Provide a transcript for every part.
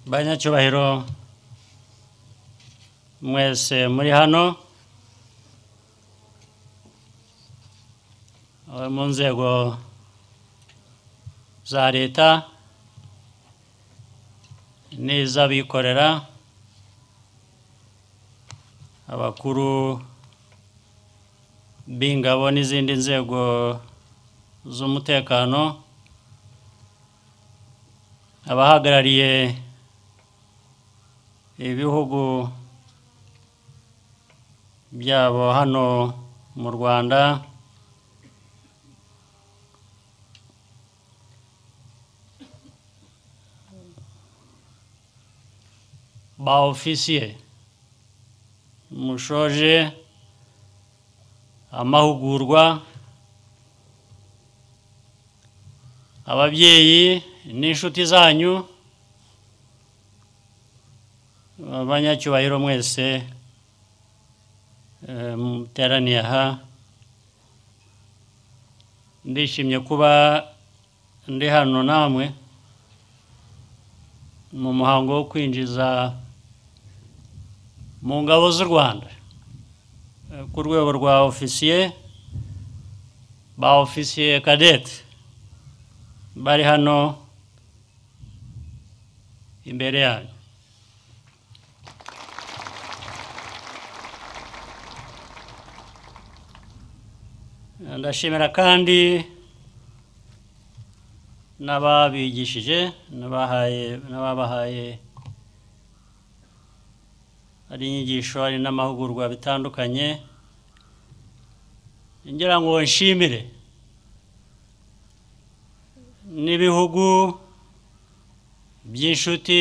banyacyubahiro mwese muri hano mu nzego za leta n'iz'abikorera abakuru b'ingabo n'izindi nzego z'umutekano abahagarariye ibihugu byabo hano mu Rwanda ba ofisiye mushoje amahugurwa ababyeyi n'inshuti zanyu abanyacyubahiro mwese muteraniye aha ndishimye kuba ndi hano namwe mu muhango wo kwinjiza mu ngabo z'u Rwanda ku rwego rwa ofisiye ba ofisiye kadete bari hano imbere yanyu. Ndashimira kandi n'ababigishije n'ababahaye ari inyigisho ari n'amahugurwa bitandukanye ngira ngo nshimire n'ibihugu by'inshuti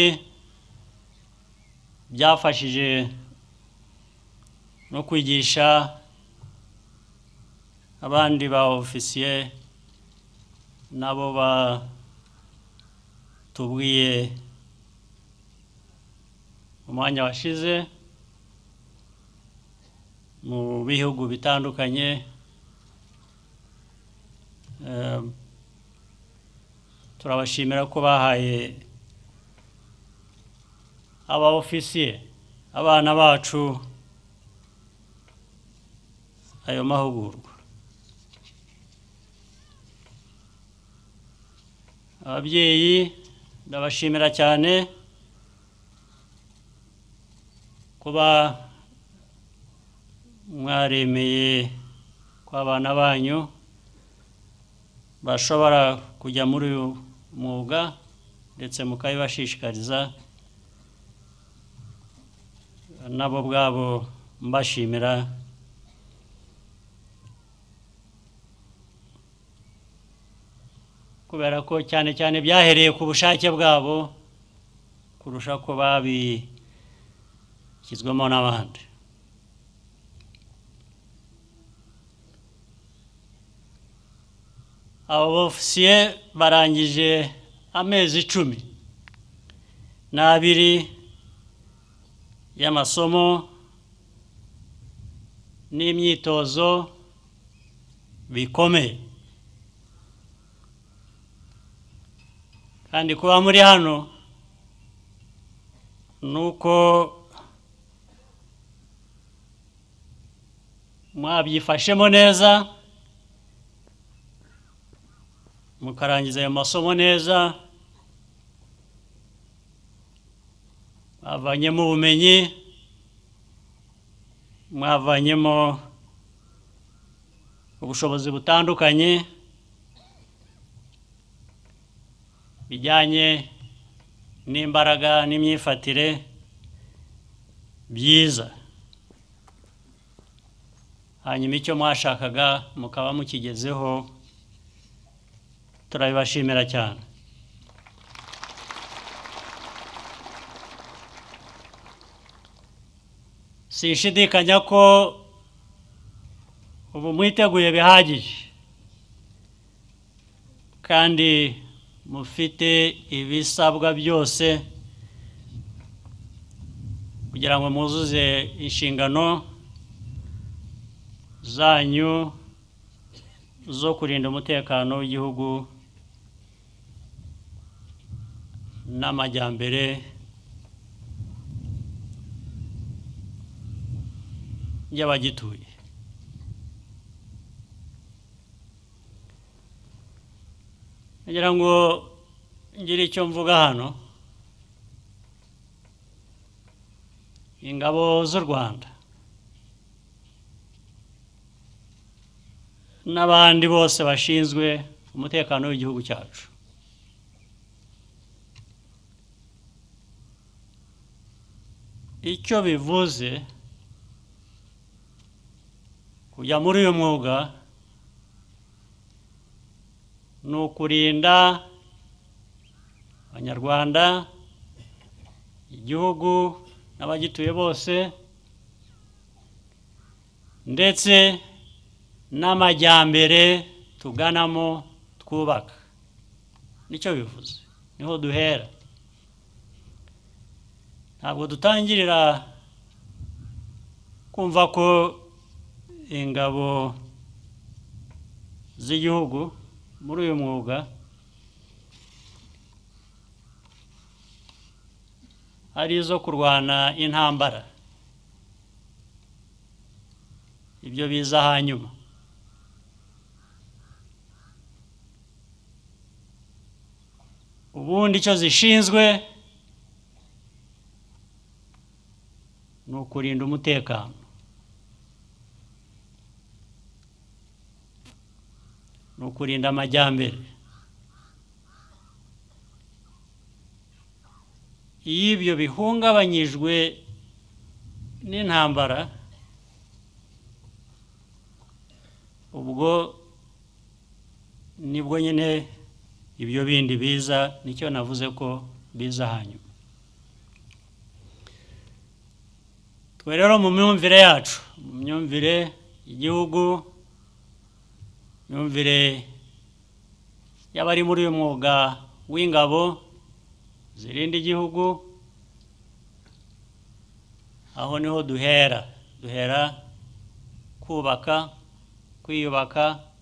byafashije no kwigisha abandi ba ofisiye nabo batubwiye umwanya washize mu bihugu bitandukanye turabashimira ko bahaye aba ofisiye abana bacu ayo mahugurwa. Ababyeyi ndabashimira cyane kuba mwaremeye ko abana banyu bashobora kujya muri uyu mwuga ndetse mukabibashishikariza nabo bwabo mbashimira kubera ko cyane cyane byahereye ku bushake bwabo kurusha ko babishyizwemo n'abandi. Abo ofisiye barangije amezi 12 y'amasomo n'imyitozo bikomeye kandi kuba muri hano nuko mwabyifashemo neza mukarangiza ayo masomo neza mwavanyemo ubumenyi mwavanyemo ubushobozi butandukanye bijyanye n'imbaraga n'imyifatire byiza hanyuma icyo mwashakaga mukaba mukigezeho turabibashimira cyane. Sinshidikanya ko ubu mwiteguye bihagije kandi mufite ibisabwa byose kugira ngo muzuze inshingano zanyu zo kurinda umutekano w'igihugu n'amajyambere y'abagituye. Ngira ngo ngire icyo mvuga hano. Ingabo z'u Rwanda n'abandi bose bashinzwe umutekano w'igihugu cyacu icyo bivuze kujya muri uyu mwuga ni ukurinda abanyarwanda, igihugu n'abagituye bose, ndetse n'amajyambere tuganamo twubaka. Nicyo bivuze, niho duhera. Ntabwo dutangirira kumva ko ingabo z'igihugu muri uyu mwuga ari izo kurwana intambara. Ibyo biza hanyuma. Ubundi icyo zishinzwe ni ukurinda umutekano. Ni ukurinda amajyambere. Iyo ibyo bihungabanyijwe n'intambara, ubwo nibwo nyine ibyo bindi biza. Nicyo navuze ko biza hanyuma. Twe rero mu myumvire yacu, mu myumvire y'igihugu, myumvire y'abari muri uyu mwuga w'ingabo zirinda igihugu, aho niho duhera kubaka, kwiyubaka,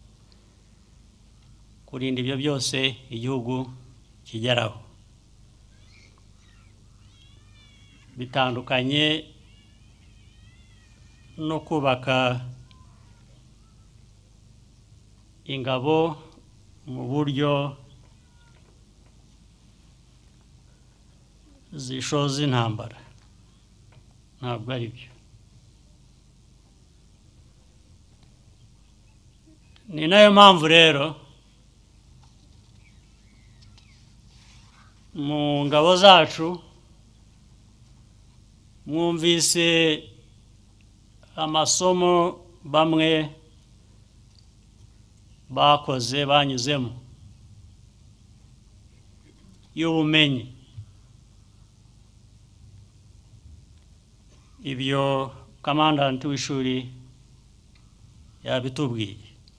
kurinda ibyo byose igihugu kigeraho. Bitandukanye no kubaka ingabo mu buryo zishoza intambara. Ntabwo ari byo. Ni nayo mpamvu rero mu ngabo zacu mwumvise amasomo bamwe bakoze banyuzemo y'ubumenyi. Ibyo kamandanti w'ishuri yabitubwiye.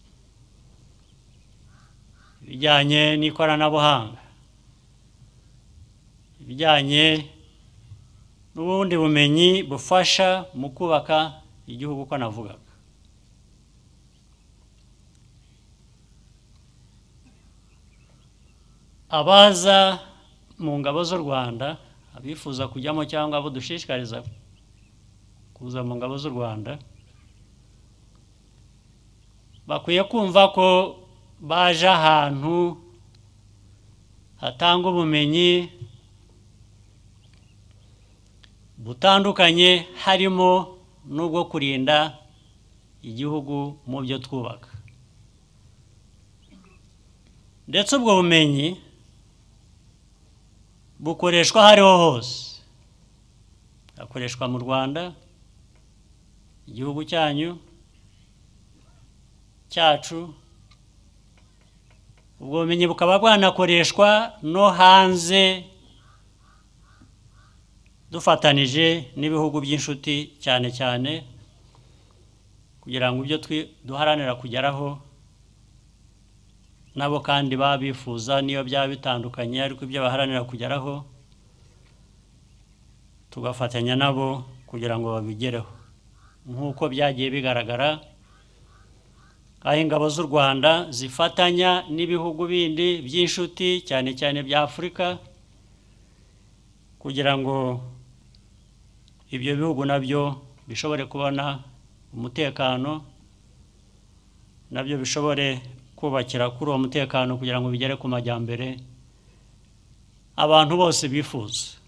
Ibijyanye n'ikoranabuhanga, ibijyanye n'ubundi bumenyi bufasha mu kubaka igihugu uko navugaga. Abaza mu ngabo z'u Rwanda, abifuza kujyamo cyangwa abo dushishikariza kuza mu ngabo z'u Rwanda, bakwiye kumva ko baje ahantu hatanga ubumenyi butandukanye, harimo n'ubwo kurinda igihugu mu byo twubaka. Ndetse ubwo bumenyi bukoreshwa aho ariho hose. Akoreshwa mu Rwanda, igihugu cyanyu cyacu. Ubwo bumenyi bukaba bwanakoreshwa no hanze, dufatanije n'ibihugu by'inshuti cyane cyane, kugira ngo ibyo duharanira kugeraho nabo kandi baba bifuza, niyo byaba bitandukanye ariko ibyo baharanira kugeraho tugafatanya nabo kugira ngo babigereho. Nk'uko byagiye bigaragara aho ingabo z'u Rwanda zifatanya n'ibihugu bindi by'inshuti cyane cyane bya Afurika, kugira ngo ibyo bihugu nabyo bishobore kubona umutekano nabyo bishobore kubakira kuri uwo mutekano kugira ngo bigere ku majyambere abantu bose bifuza.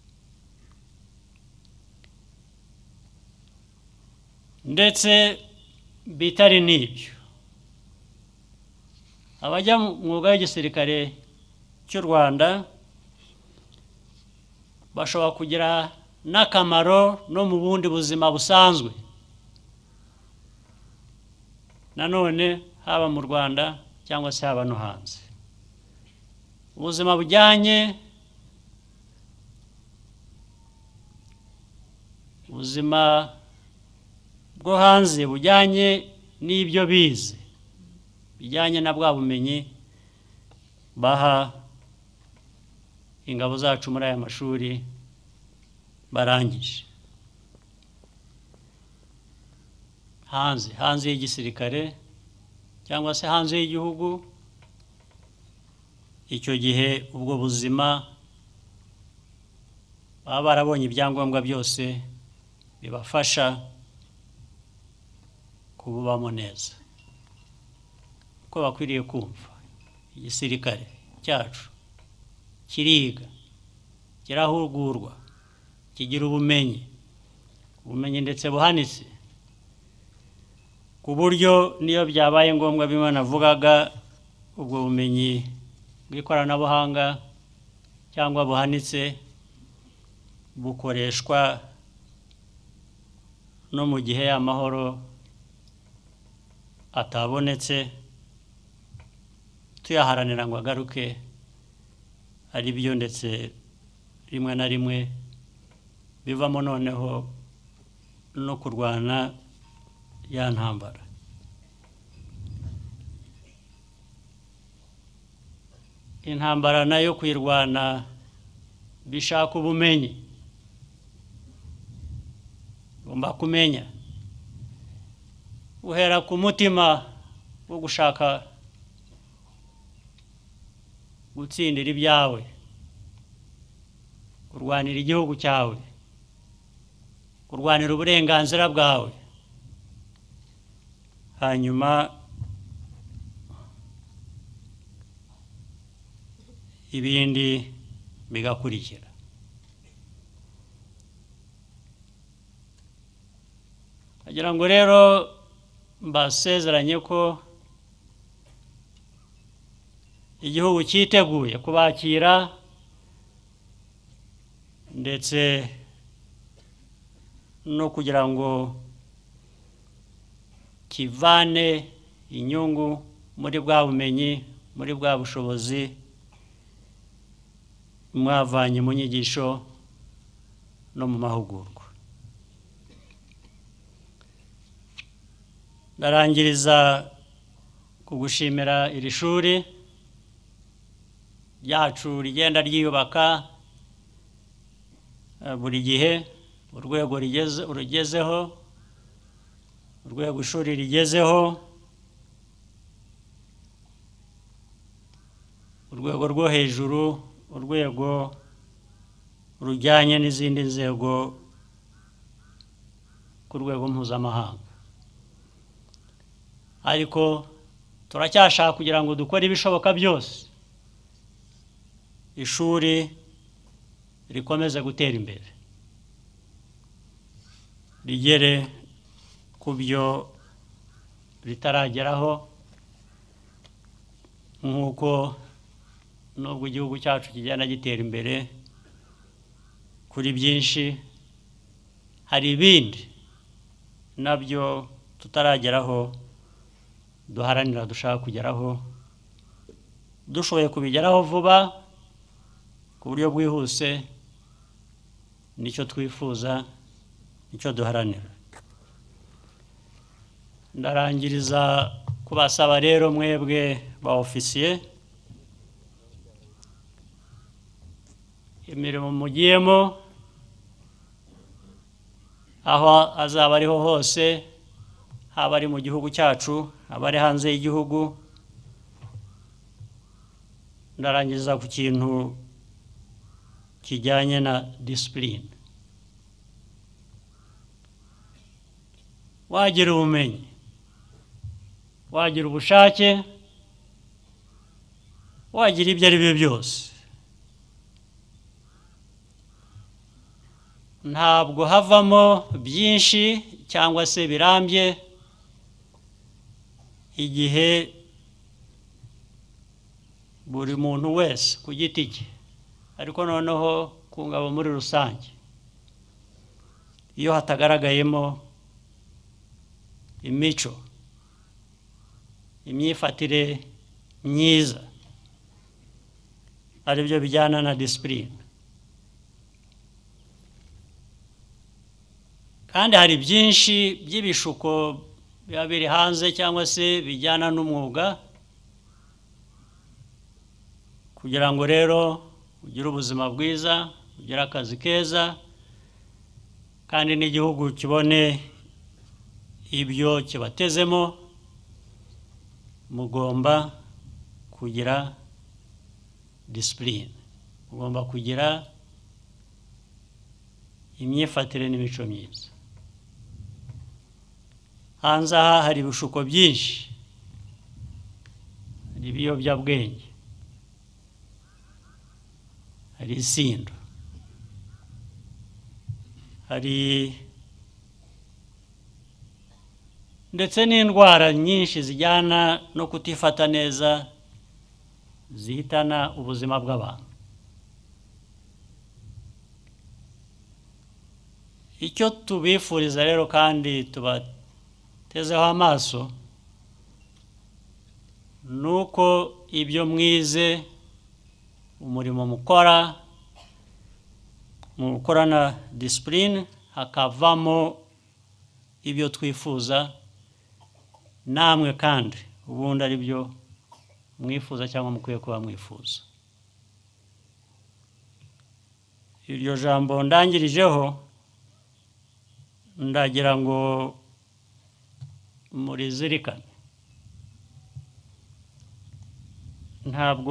Ndetse bitari n'ibyo, abajya mu mwuga w'igisirikare cy'u Rwanda bashobora kugira n'akamaro no mu bundi buzima busanzwe. Nanone haba mu Rwanda cyangwa se haba no hanze, ubuzima bujyanye ubuzima bwo hanze bujyanye n'ibyo bize, bijyanye na bwa bumenyi baha ingabo zacu muri aya mashuri barangije hanze y'igisirikare cyangwa se hanze y'igihugu. Icyo gihe ubwo buzima baba barabonye ibyangombwa byose bibafasha kububamo neza. Ko bakwiriye kumva igisirikare cyacu kiriga, kirahugurwa, kigira ubumenyi ndetse buhanitse, ku buryo niyo byabaye ngombwa bimwe navugaga, ubwo bumenyi bw'ikoranabuhanga cyangwa buhanitse bukoreshwa no mu gihe amahoro atabonetse, tuyaharanira ngo agaruke, ari byo ndetse rimwe na rimwe bivamo noneho no kurwana ya ntambara. Intambara nayo kuyirwana bishaka ubumenyi, ugomba kumenya uhera ku mutima wo gushaka gutsindira ibyawe, kurwanira igihugu cyawe, kurwanira uburenganzira bwawe, hanyuma ibindi bigakurikira. Agira ngo rero mbasezeranye ko igihugu cyiteguye kubakira ndetse no kugira ngo kivane inyungu muri bwa bumenyi, muri bwa bushobozi mwavanye mu nyigisho no mu mahugurwa. Ndarangiriza kugushimira iri shuri ryacu rigenda ryiyubaka buri gihe, urwego rugezeho, urwego ishuri rigezeho, urwego rwo hejuru, urwego rujyanye n'izindi nzego ku rwego mpuzamahanga. Ariko turacyashaka kugira ngo dukore ibishoboka byose ishuri rikomeze gutera imbere, rigere ku byo ritarageraho, nk'uko nubwo igihugu cyacu kigenda gitera imbere kuri byinshi, hari ibindi nabyo tutarageraho duharanira, dushaka kugeraho, dushoboye kubigeraho vuba ku buryo bwihuse. Nicyo twifuza, nicyo duharanira. Ndarangiriza kubasaba rero mwebwe ba ofisiye, imirimo mugiyemo aho azaba ariho hose, haba ari mu gihugu cyacu, haba ari hanze y'igihugu, ndarangiriza ku kintu kijyanye na discipline. wagira ubumenyi, wagira ubushake, wagira ibyo ari byo byose, ntabwo havamo byinshi cyangwa se birambye igihe buri muntu wese ku giti cye, ariko noneho ku ngabo muri rusange, iyo hatagaragayemo imico, imyifatire myiza, ari byo bijyana na discipline. Kandi hari byinshi by'ibishuko biba biri hanze cyangwa se bijyana n'umwuga, kugira ngo rero ugire ubuzima bwiza, ugire akazi keza, kandi n'igihugu kibone ibyo kibatezemo, mugomba kugira discipline, mugomba kugira imyifatire n'imico myiza. Hanze aha hari ibishuko byinshi, hari ibiyobyabwenge, hari isindo, hari ndetse n'indwara nyinshi zijyana no kutifata neza zihitana ubuzima bw'abantu. Icyo tubifuriza rero kandi tubatezeho amaso ni uko ibyo mwize, umurimo mukorana discipline, hakavamo ibyo twifuza namwe kandi ubundi ari byo mwifuza cyangwa mukwiye kuba mwifuza. Iryo jambo ndangirijeho ndagira ngo murizirikane. Ntabwo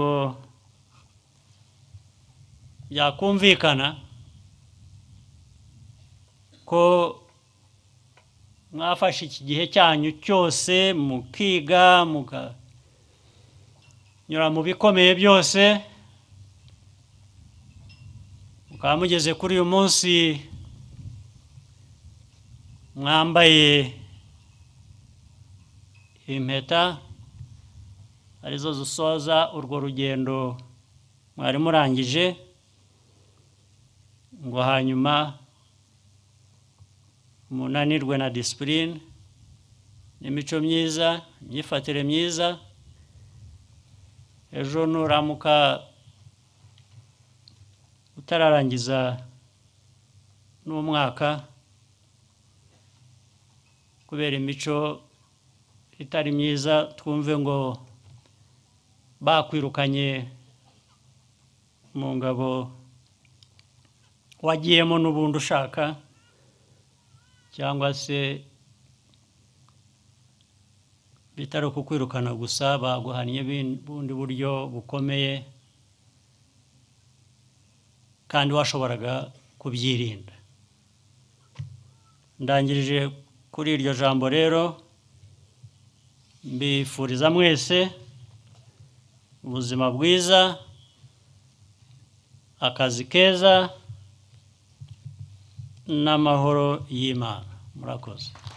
byakumvikana ko mwafashe iki gihe cyanyu cyose mukiga, mukanyura mu bikomeye byose, mukaba mugeze kuri uyu munsi mwambaye impeta arizo zisoza urwo rugendo mwari murangije, ngo hanyuma munanirwe na discipline n'imico myiza, imyifatire myiza. Ejo nuramuka utararangiza n'umwaka kubera imico itari myiza, twumve ngo bakwirukanye mu ngabo wagiyemo n'ubundi ushaka, cyangwa se bitari ukukwirukana gusa, baguhannye bundi buryo bukomeye kandi washoboraga kubyirinda. Ndangirije kuri iryo jambo rero, mbifuriza mwese ubuzima bwiza, akazi keza n'amahoro y'Imana. Murakoze.